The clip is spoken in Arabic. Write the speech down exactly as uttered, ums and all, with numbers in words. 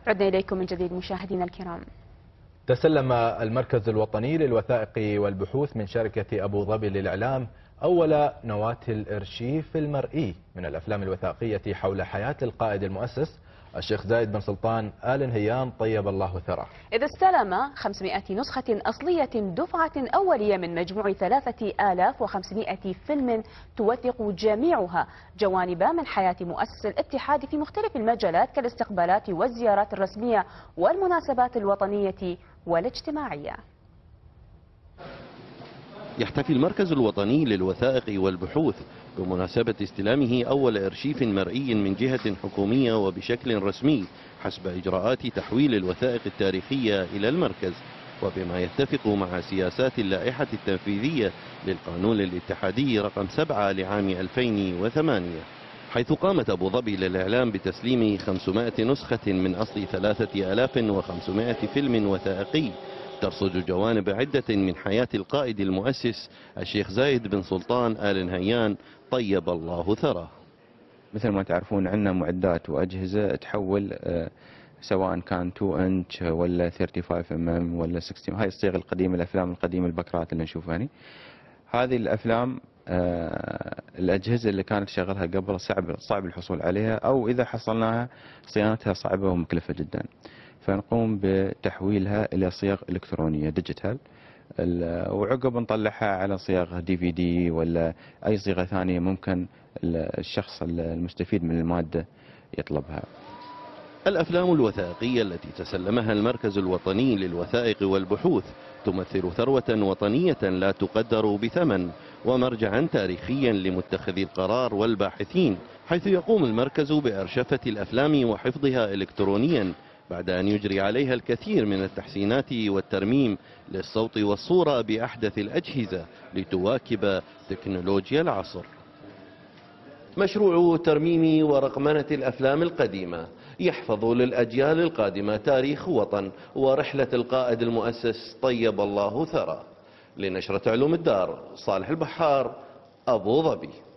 عدنا إليكم من جديد مشاهدينا الكرام. تسلم المركز الوطني للوثائق والبحوث من شركة أبو ظبي للإعلام أول نواة الإرشيف المرئي من الأفلام الوثائقية حول حياة القائد المؤسس الشيخ زايد بن سلطان آل نهيان طيب الله ثراه. إذ استلم خمسمائة نسخة أصلية دفعة أولية من مجموع ثلاثة آلاف وخمسمائة فيلم توثق جميعها جوانب من حياة مؤسس الاتحاد في مختلف المجالات كالاستقبالات والزيارات الرسمية والمناسبات الوطنية والاجتماعية. يحتفي المركز الوطني للوثائق والبحوث بمناسبة استلامه أول إرشيف مرئي من جهة حكومية وبشكل رسمي حسب إجراءات تحويل الوثائق التاريخية إلى المركز، وبما يتفق مع سياسات اللائحة التنفيذية للقانون الاتحادي رقم سبعة لعام ألفين وثمانية، حيث قامت أبو ظبي للإعلام بتسليم خمسمائة نسخة من أصل ثلاثة آلاف وخمسمائة فيلم وثائقي ترصد جوانب عدة من حياة القائد المؤسس الشيخ زايد بن سلطان آل نهيان طيب الله ثراه. مثل ما تعرفون عندنا معدات وأجهزة تحول سواء كان اثنين انش ولا خمسة وثلاثين ام ام ولا ستين، هاي الصيغ القديمة، الأفلام القديمة البكرات اللي نشوفها هنا. هذه الأفلام الأجهزة اللي كانت شغلها قبل صعب صعب الحصول عليها، أو إذا حصلناها صيانتها صعبة ومكلفة جدا، فنقوم بتحويلها إلى صيغ إلكترونية ديجيتال، وعقب نطلعها على صيغ دي في دي ولا أي صيغة ثانية ممكن الشخص المستفيد من المادة يطلبها. الأفلام الوثائقية التي تسلمها المركز الوطني للوثائق والبحوث تمثل ثروة وطنية لا تقدر بثمن ومرجعا تاريخيا لمتخذي القرار والباحثين، حيث يقوم المركز بأرشفة الأفلام وحفظها إلكترونيا بعد أن يجري عليها الكثير من التحسينات والترميم للصوت والصورة بأحدث الأجهزة لتواكب تكنولوجيا العصر. مشروع ترميم ورقمنة الأفلام القديمة يحفظ للأجيال القادمة تاريخ وطن ورحلة القائد المؤسس طيب الله ثراه. لنشرة علوم الدار، صالح البحار، أبو ظبي.